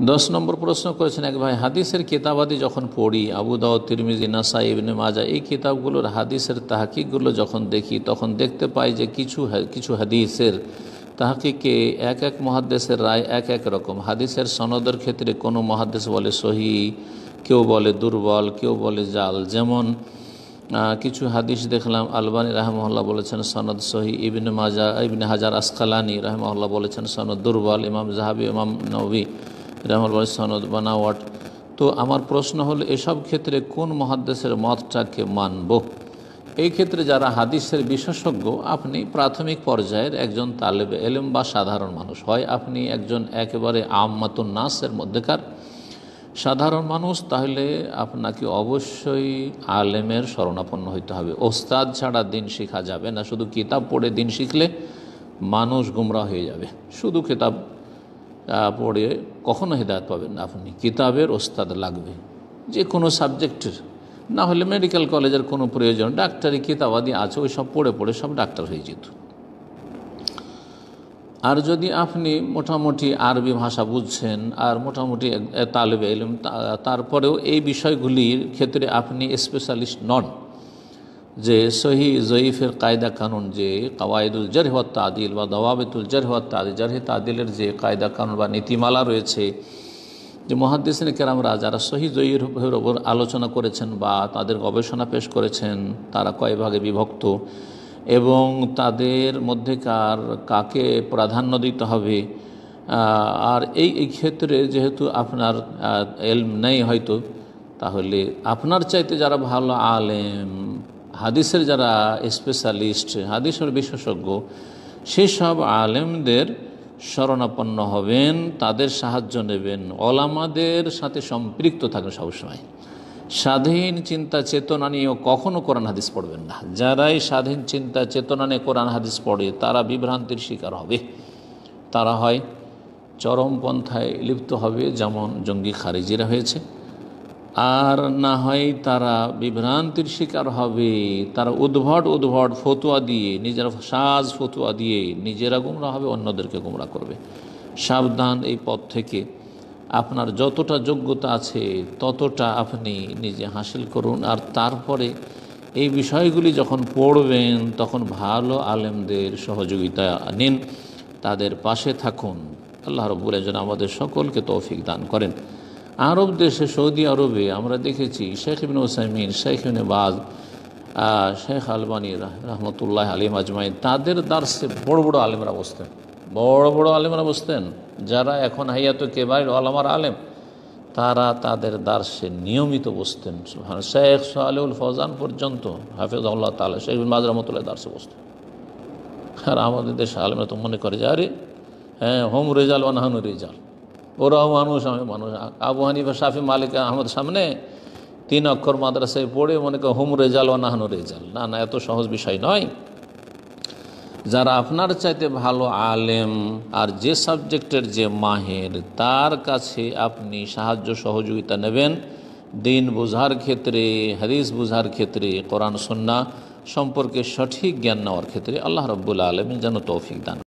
10 নম্বর প্রশ্ন করেছেন এক ভাই, হাদিসের কিতাবাদি যখন পড়ি, আবু দাউদ, তিরমিজি, নাসাই, ইবনে মাজা, এই কিতাবগুলোর হাদিসের তাহকিকগুলো যখন দেখি, তখন দেখতে পাই যে কিছু হাদিসের তাহকিকে এক এক মুহাদ্দিসের রায় এক এক রকম। হাদিসের সনদের ক্ষেত্রে কোনো মুহাদ্দিস বলে সহি, কেউ বলে দুর্বল, কেউ বলে জাল। যেমন কিছু হাদিস দেখলাম আলবানী রাহমাহুল্লাহ বলেছেন সনদ সহি, ইবনে হাজার আসকালানি রাহমাহুল্লাহ বলেছেন সনদ দুর্বল, ইমাম জাহাবি, ইমাম নবী রাহমাহুল্লাহ সনদ বানাওয়াট। তো আমার প্রশ্ন হলো, এসব ক্ষেত্রে কোন মুহাদ্দিসের মতটাকে মানব? এই ক্ষেত্রে যারা হাদিসের বিশেষজ্ঞ, আপনি প্রাথমিক পর্যায়ের একজন তালেবে এলেম বা সাধারণ মানুষ, হয় আপনি একজন একেবারে আম্মাতুন নাসের মধ্যেকার সাধারণ মানুষ, তাহলে আপনাকে অবশ্যই আলেমের শরণাপন্ন হইতে হবে। ওস্তাদ ছাড়া দিন শেখা যাবে না। শুধু কিতাব পড়ে দিন শিখলে মানুষ গুমরা হয়ে যাবে। শুধু কিতাব পড়ে কখনো হেদায়েত পাবেন না আপনি। কিতাবের ওস্তাদ লাগবে যে কোনো সাবজেক্টের। না হলে মেডিকেল কলেজের কোনো প্রয়োজন, ডাক্তারি কিতাবাদি আছে, ওই সব পড়ে পড়ে সব ডাক্তার হয়ে যেত। আর যদি আপনি মোটামুটি আরবি ভাষা বুঝছেন আর মোটামুটি তালেবে ইলম, তারপরেও এই বিষয়গুলির ক্ষেত্রে আপনি স্পেশালিস্ট নন, যে সহি জয়ীফের কায়দা কানুন, যে কাওয়াইদুল জারহ ওয়াত তাদিল বা দাওয়াবিতুল জারহ ওয়াত তাদিল, জারহ তাদিলের যে কায়দা কানুন বা নীতিমালা রয়েছে, যে মুহাদ্দিসিন কেরামরা যারা সহি জয়ীফের ওপর আলোচনা করেছেন বা তাদের গবেষণা পেশ করেছেন, তারা কয় ভাগে বিভক্ত এবং তাদের মধ্যেকার কাকে প্রাধান্য দিতে হবে। আর এই ক্ষেত্রে যেহেতু আপনার এলম নেই হয়তো, তাহলে আপনার চাইতে যারা ভালো আলেম, হাদিসের যারা স্পেশালিস্ট, হাদিসের বিশেষজ্ঞ, সেসব আলেমদের শরণাপন্ন হবেন, তাদের সাহায্য নেবেন, ওলামাদের সাথে সম্পৃক্ত থাকবেন সবসময়। স্বাধীন চিন্তা চেতনা নিয়েও কখনও কোরআন হাদিস পড়বেন না। যারাই স্বাধীন চিন্তা চেতনা নিয়ে কোরআন হাদিস পড়ে তারা বিভ্রান্তির শিকার হবে। তারা হয় চরমপন্থায় লিপ্ত হবে, যেমন জঙ্গি খারিজিরা হয়েছে, আর না হয় তারা বিভ্রান্তির শিকার হবে। তারা উদ্ভট ফতুয়া দিয়ে, নিজেরা সাজ ফতুয়া দিয়ে নিজেরা গুমরা হবে, অন্যদেরকে গুমরা করবে। সাবধান এই পথ থেকে। আপনার যতটা যোগ্যতা আছে ততটা আপনি নিজে হাসিল করুন, আর তারপরে এই বিষয়গুলি যখন পড়বেন তখন ভালো আলেমদের সহযোগিতা নিন, তাদের পাশে থাকুন। আল্লাহ রাব্বুল আলামিন আমাদের সকলকে তৌফিক দান করেন। আরব দেশে, সৌদি আরবে আমরা দেখেছি শেখ ইবনে উসাইমিন, শেখ ইবনে বাজ, শেখ আলবানী রহমতুল্লাহ আলাইহিম আজমাইন, তাদের দার্সে বড় বড় আলেমরা বসতেন, যারা এখন হাইয়াত কেবাইর ওলামার আলেম, তারা তাদের দার্সে নিয়মিত বসতেন। শেখ সালেহুল ফৌজান পর্যন্ত হাফিজাহুল্লাহ তাআলা, শেখ ইবনে বাজ রহমতুল্লাহ দার্সে বসতেন। আর আমাদের দেশে আলেমরা তো মনে করে যে আরে হ্যাঁ, হোম রেজাল ওয়ানহানু রেজাল, ওরাও মানুষ, আমি মানুষ। আবু হানিফা, শাফি, মালিক, আহমদ সামনে 3 অক্ষর মাদ্রাসায় পড়ে মনে করে হোম রেজাল ওয়ানহানু রেজাল। না, এত সহজ বিষয় নয়। যারা আপনার চাইতে ভালো আলেম আর যে সাবজেক্টের যে মাহের, তার কাছে আপনি সাহায্য সহযোগিতা নেবেন দিন বোঝার ক্ষেত্রে, হাদিস বোঝার ক্ষেত্রে, কোরআন সুন্নাহ সম্পর্কে সঠিক জ্ঞান নেওয়ার ক্ষেত্রে। আল্লাহ রাব্বুল আলামিন যেন তৌফিক দান